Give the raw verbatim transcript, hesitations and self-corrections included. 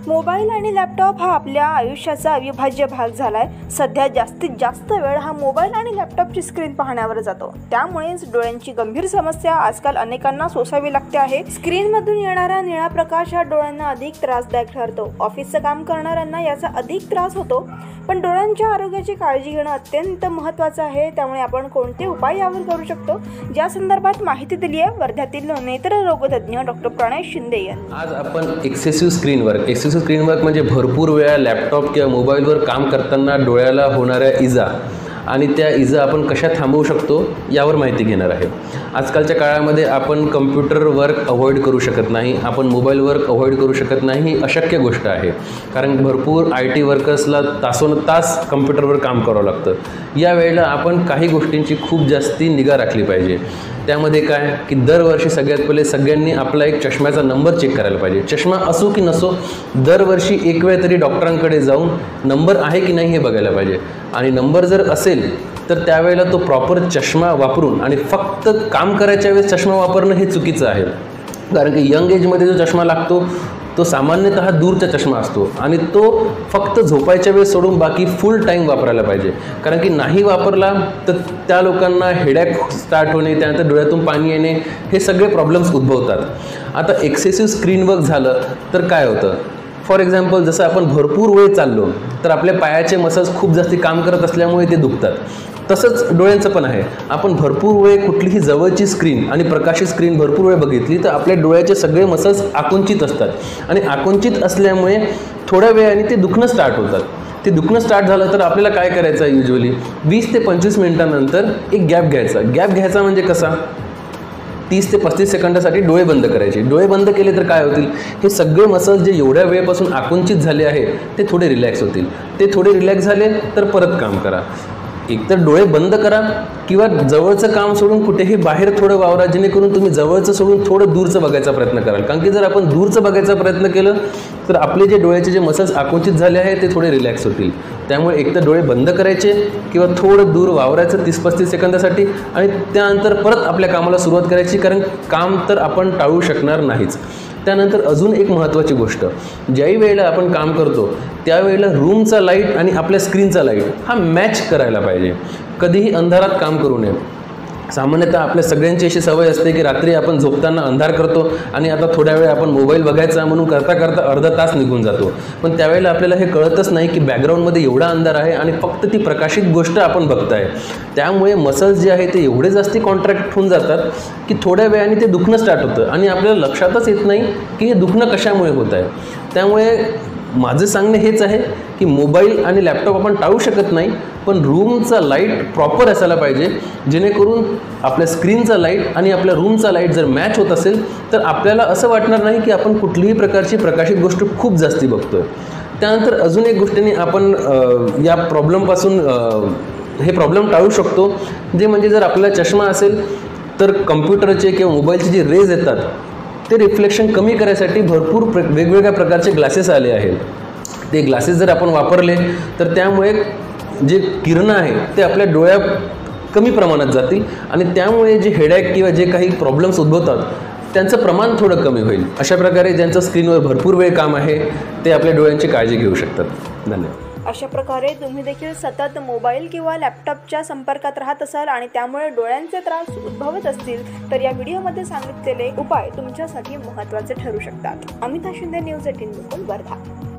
Mobile आणि laptop हा आपल्या आयुष्याचा अविभाज्य भाग झालाय। सध्या जास्तीत जास्त वेळ हा मोबाईल आणि लॅपटॉपची स्क्रीन पाहण्यावर जातो। त्यामुळेच डोळ्यांची गंभीर समस्या आजकाल अनेकांना सोसावी लागते आहे। स्क्रीनमधून येणारा निळा प्रकाश हा डोळ्यांना अधिक त्रासदायक ठरतो। ऑफिसचं काम करणाऱ्यांना याचा अधिक त्रास होतो, पण डोळ्यांच्या आरोग्याची काळजी घेणं अत्यंत महत्त्वाचं आहे। त्यामुळे आपण कोणते उपाय यावर करू शकतो, या संदर्भात माहिती दिली आहे वर्ध्यातील नेत्ररोगतज्ञ डॉक्टर प्रणय शिंदे यांनी। आज आपण excessive screen work excessive screen work म्हणजे भरपूर वेळा लॅपटॉप किंवा मोबाईलवर काम करताना डोळ्याला होणाऱ्या इजा आणि त्या इजा आपण कशा थांबवू शकतो यावर माहिती घेणार आहे। आजकालच्या काळामध्ये आपण कम्प्युटर वर्क अवॉइड करू शकत नाही, आपण मोबाईल वर्क अवॉइड करू शकत नाही, ही अशक्य गोष्ट आहे। कारण भरपूर आय टी वर्कर्सला तासोनतास कम्प्युटरवर काम करावं लागतं। या वेळेला आपण काही गोष्टींची खूप जास्ती निगा राखली पाहिजे। त्यामध्ये काय की दरवर्षी सगळ्यात पहिले सगळ्यांनी आपला एक चष्म्याचा नंबर चेक करायला पाहिजे। चष्मा असो की नसो, दरवर्षी एक वेळ तरी डॉक्टरांकडे जाऊन नंबर आहे की नाही हे बघायला पाहिजे। आणि नंबर जर असेल तर त्यावेळेला तो प्रॉपर चष्मा वापरून आणि फक्त काम करायच्या वेळेस चष्मा वापरणं हे चुकीचं आहे। कारण की यंग एजमध्ये जो चष्मा लागतो तो सामान्यतः दूरचा चष्मा असतो आणि तो फक्त झोपायच्या वेळेस सोडून बाकी फुल टाईम वापरायला पाहिजे। कारण की नाही वापरला तर त्या लोकांना हेडॅक स्टार्ट होणे, त्यानंतर डोळ्यातून पाणी येणे, हे सगळे प्रॉब्लेम्स उद्भवतात। आता एक्सेसिव्ह स्क्रीन वर्क झालं तर काय होतं, फॉर एक्झाम्पल जसं आपण भरपूर वेळ चाललो तर आपल्या पायाचे मसल्स खूप जास्ती काम करत असल्यामुळे ते दुखतात। तसंच डोळ्यांचं पण आहे। आपण भरपूर वेळ कुठलीही जवळची स्क्रीन आणि प्रकाशित स्क्रीन भरपूर वेळ बघितली तर आपल्या डोळ्याचे सगळे मसल्स आकुंचित असतात आणि आकुंचित असल्यामुळे थोड्या वेळाने ते दुखणं स्टार्ट होतात। ते दुखणं स्टार्ट झालं तर आपल्याला काय करायचं आहे, युजली वीस ते पंचवीस मिनिटांनंतर एक गॅप घ्यायचा। गॅप घ्यायचा म्हणजे कसा, तीस ते पस्तीस सेकंदासाठी डोळे बंद करायचे। डोळे बंद केले तर काय होतील, हे सगळे मसल्स जे एवढ्या वेळेपासून आकुंचित झाले आहे ते थोडे रिलॅक्स होतील। ते थोडे रिलॅक्स झाले तर परत काम करा। एकतर डोळे बंद करा किंवा जवळचं काम सोडून कुठेही बाहेर थोडं वावरा, जेणेकरून तुम्ही जवळचं सोडून थोडं दूरचं बघायचा प्रयत्न कराल। कारण की जर आपण दूरचं बघायचा प्रयत्न केलं तर आपले जे डोळ्याचे जे मसल्स आकुंचित झाले आहे ते थोडे रिलॅक्स होतील। त्यामुळे एकतर डोळे बंद करायचे किंवा थोडं दूर वावरायचं तीस पस्तीस सेकंदासाठी आणि त्यानंतर परत आपल्या कामाला सुरुवात करायची, कारण काम तर आपण टाळू शकणार नाहीच। त्यानंतर अजून एक महत्त्वाची गोष्ट, ज्याही वेळेला आपण काम करतो त्यावेळेला रूमचा लाईट आणि आपल्या स्क्रीनचा लाईट हा मॅच करायला पाहिजे। कधीही अंधारात काम करू नये। सामान्यतः आपल्या सगळ्यांची अशी सवय असते की रात्री आपण झोपताना अंधार करतो आणि आता थोड्या वेळ आपण मोबाईल बघायचा म्हणून करता करता अर्धा तास निघून जातो। पण त्यावेळेला आपल्याला हे कळतच नाही की बॅकग्राऊंडमध्ये एवढा अंधार आहे आणि फक्त ती प्रकाशित गोष्ट आपण बघताय। त्यामुळे मसल्स जे आहे ते एवढे जास्ती कॉन्ट्रॅक्ट होऊन जातात की थोड्या वेळाने ते दुखणं स्टार्ट होतं आणि आपल्याला लक्षातच येत नाही की हे दुखणं कशामुळे होत आहे। त्यामुळे माझं सांगणं हेच आहे की मोबाईल आणि लॅपटॉप आपण टाळू शकत नाही, पण रूमचा लाईट प्रॉपर असायला पाहिजे, जेणेकरून आपल्या स्क्रीनचा लाईट आणि आपल्या रूमचा लाईट जर मॅच होत असेल तर आपल्याला असं वाटणार नाही की आपण कुठलीही प्रकारची प्रकाशित गोष्ट खूप जास्ती बघतोय। त्यानंतर अजून एक गोष्टीने आपण या प्रॉब्लेमपासून हे प्रॉब्लेम टाळू शकतो, जे म्हणजे जर आपला चष्मा असेल तर कम्प्युटरचे किंवा मोबाईलचे जे रेज येतात ते रिफ्लेक्शन कमी करायसाठी भरपूर प्र वेगवेगळ्या प्रकारचे ग्लासेस आले आहेत। ते ग्लासेस जर आपण वापरले तर त्यामुळे जे किरणं आहे ते आपल्या डोळ्यात कमी प्रमाणात जातील आणि त्यामुळे जे हेडॅक किंवा जे काही प्रॉब्लेम्स उद्भवतात त्यांचं प्रमाण थोडं कमी होईल। अशा प्रकारे ज्यांचं स्क्रीनवर भरपूर वेळ काम आहे ते आपल्या डोळ्यांची काळजी घेऊ शकतात। धन्यवाद। अशा प्रकारे तुम्ही देखील सतत मोबाईल किंवा लॅपटॉपच्या संपर्कात राहत असाल आणि त्यामुळे डोळ्यांचे त्रास उद्भवत असतील तर या व्हिडिओमध्ये सांगितलेले उपाय तुमच्यासाठी महत्त्वाचे ठरू शकतात। Amita Shinde, news eighteen Wardha.